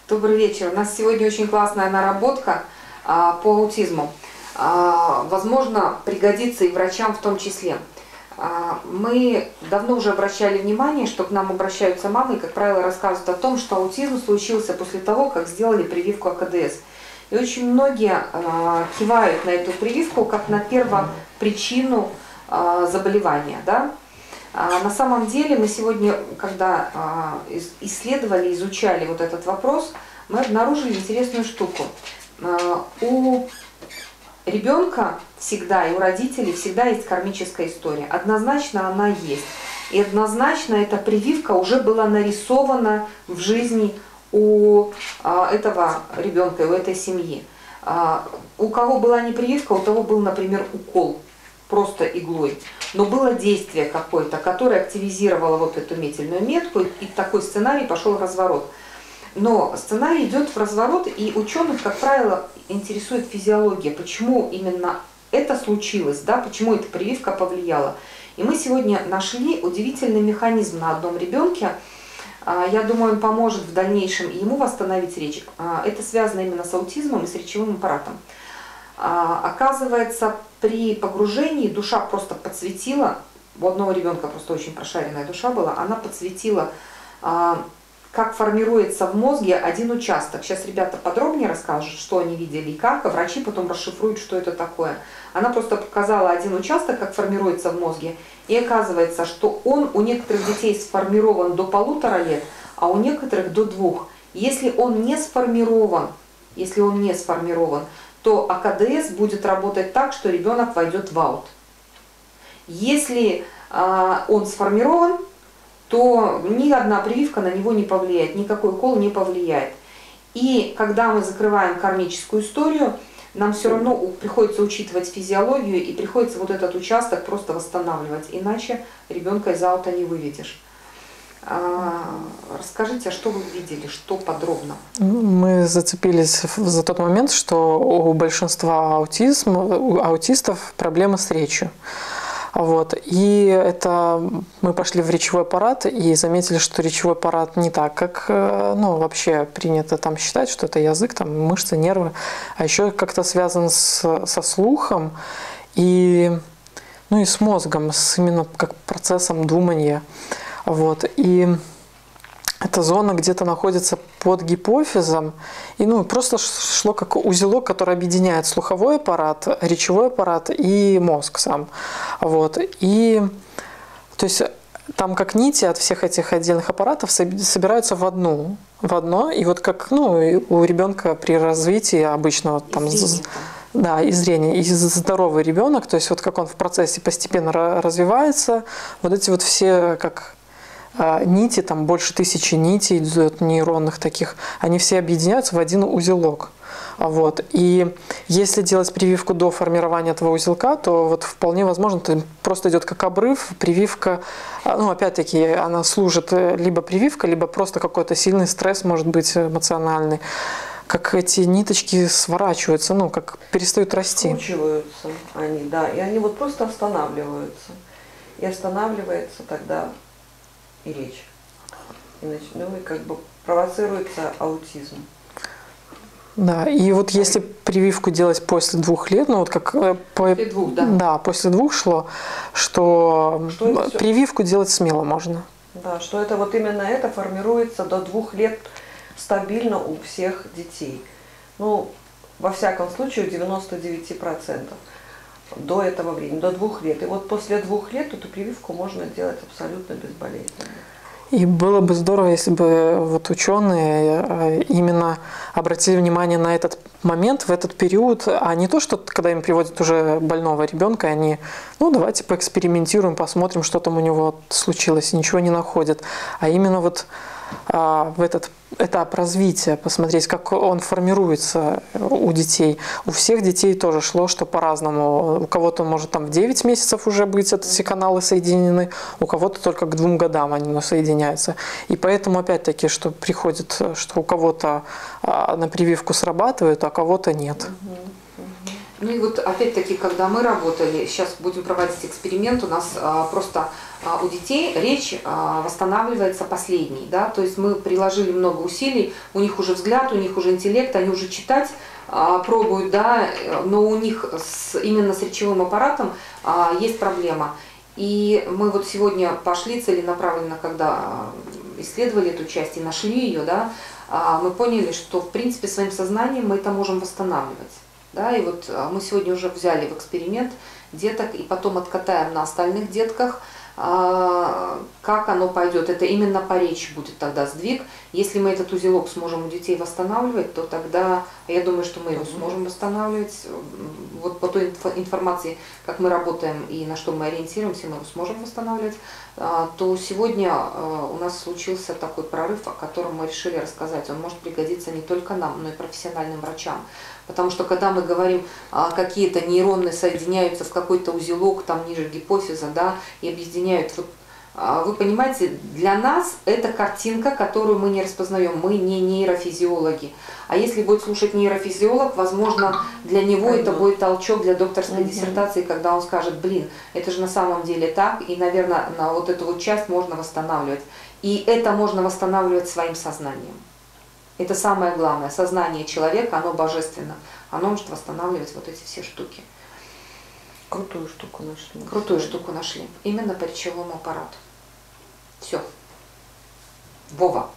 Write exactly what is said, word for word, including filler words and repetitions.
Добрый вечер. У нас сегодня очень классная наработка а, по аутизму. А, возможно, пригодится и врачам в том числе. А, мы давно уже обращали внимание, что к нам обращаются мамы и, как правило, рассказывают о том, что аутизм случился после того, как сделали прививку а ка дэ эс. И очень многие а, кивают на эту прививку как на первопричину а, заболевания. Да? А на самом деле мы сегодня, когда а, исследовали, изучали вот этот вопрос, мы обнаружили интересную штуку. А, у ребенка всегда и у родителей всегда есть кармическая история. Однозначно она есть. И однозначно эта прививка уже была нарисована в жизни у а, этого ребенка, у этой семьи. А, у кого была не прививка, у того был, например, укол. Просто иглой. Но было действие какое-то, которое активизировало вот эту метильную метку, и такой сценарий пошел в разворот. Но сценарий идет в разворот, и ученых, как правило, интересует физиология, почему именно это случилось, да, почему эта прививка повлияла. И мы сегодня нашли удивительный механизм на одном ребенке. Я думаю, он поможет в дальнейшем ему восстановить речь. Это связано именно с аутизмом и с речевым аппаратом. Оказывается, при погружении душа просто подсветила, у одного ребенка просто очень прошаренная душа была, она подсветила, как формируется в мозге один участок. Сейчас ребята подробнее расскажут, что они видели и как, а врачи потом расшифруют, что это такое. Она просто показала один участок, как формируется в мозге, и оказывается, что он у некоторых детей сформирован до полутора лет, а у некоторых до двух. Если он не сформирован, если он не сформирован, то а ка дэ эс будет работать так, что ребенок войдет в аут. Если а, он сформирован, то ни одна прививка на него не повлияет, никакой укол не повлияет. И когда мы закрываем кармическую историю, нам все равно приходится учитывать физиологию и приходится вот этот участок просто восстанавливать, иначе ребенка из аута не выведешь. Расскажите, а что вы видели, что подробно? Мы зацепились за тот момент, что у большинства аутизм, у аутистов проблемы с речью. Вот. И это мы пошли в речевой аппарат и заметили, что речевой аппарат не так, как ну, вообще принято там считать, что это язык, там, мышцы, нервы, а еще как-то связан с, со слухом и, ну, и с мозгом, с именно как процессом думания. Вот. И эта зона где-то находится под гипофизом, и ну, просто шло как узелок, который объединяет слуховой аппарат, речевой аппарат и мозг сам. Вот. И то есть там как нити от всех этих отдельных аппаратов собираются в одну, в одно, и вот как ну, у ребенка при развитии обычного там, да, и зрение, и здоровый ребенок, то есть вот как он в процессе постепенно развивается, вот эти вот все как нити, там больше тысячи нитей идет нейронных таких, они все объединяются в один узелок. Вот. И если делать прививку до формирования этого узелка, то вот вполне возможно, это просто идет как обрыв, прививка, ну опять-таки она служит либо прививка, либо просто какой-то сильный стресс может быть эмоциональный. Как эти ниточки сворачиваются, ну как перестают расти. Скручиваются они, да, и они вот просто останавливаются. И останавливается тогда и речь. И, ну, и как бы провоцируется аутизм. Да, и вот если прививку делать после двух лет, ну вот как по, после двух, да. Да, после двух шло, что, что прививку делать смело можно. Да, что это вот именно это формируется до двух лет стабильно у всех детей. Ну, во всяком случае, у девяноста девяти процентов до этого времени, до двух лет. И вот после двух лет эту прививку можно делать абсолютно безболезненно. И было бы здорово, если бы вот ученые именно обратили внимание на этот момент, в этот период, а не то, что когда им приводят уже больного ребенка, они, ну давайте поэкспериментируем, посмотрим, что там у него случилось, и ничего не находят, а именно вот а, в этот этап развития, посмотреть, как он формируется у детей. У всех детей тоже шло, что по-разному. У кого-то может там в девять месяцев уже быть эти каналы соединены, у кого-то только к двум годам они соединяются. И поэтому опять-таки, что приходит, что у кого-то на прививку срабатывает, а у кого-то нет. Ну и вот опять-таки, когда мы работали, сейчас будем проводить эксперимент, у нас а, просто а, у детей речь а, восстанавливается последней, да, то есть мы приложили много усилий, у них уже взгляд, у них уже интеллект, они уже читать а, пробуют, да, но у них с, именно с речевым аппаратом а, есть проблема. И мы вот сегодня пошли целенаправленно, когда исследовали эту часть и нашли ее, да, а, мы поняли, что в принципе своим сознанием мы это можем восстанавливать. Да, и вот мы сегодня уже взяли в эксперимент деток и потом откатаем на остальных детках, как оно пойдет. Это именно по речи будет тогда сдвиг. Если мы этот узелок сможем у детей восстанавливать, то тогда, я думаю, что мы его сможем восстанавливать. Вот по той информации, как мы работаем и на что мы ориентируемся, мы его сможем восстанавливать. То сегодня у нас случился такой прорыв, о котором мы решили рассказать. Он может пригодиться не только нам, но и профессиональным врачам. Потому что когда мы говорим, какие-то нейроны соединяются в какой-то узелок там ниже гипофиза, да, и объединяют, вот, вы понимаете, для нас это картинка, которую мы не распознаем, мы не нейрофизиологи. А если будет слушать нейрофизиолог, возможно, для него это будет толчок для докторской угу. диссертации, когда он скажет, блин, это же на самом деле так, и, наверное, на вот эту вот часть можно восстанавливать. И это можно восстанавливать своим сознанием. Это самое главное. Сознание человека, оно божественно. Оно может восстанавливать вот эти все штуки. Крутую штуку нашли. Крутую штуку нашли. Именно по речевому аппарату. Все. Вова.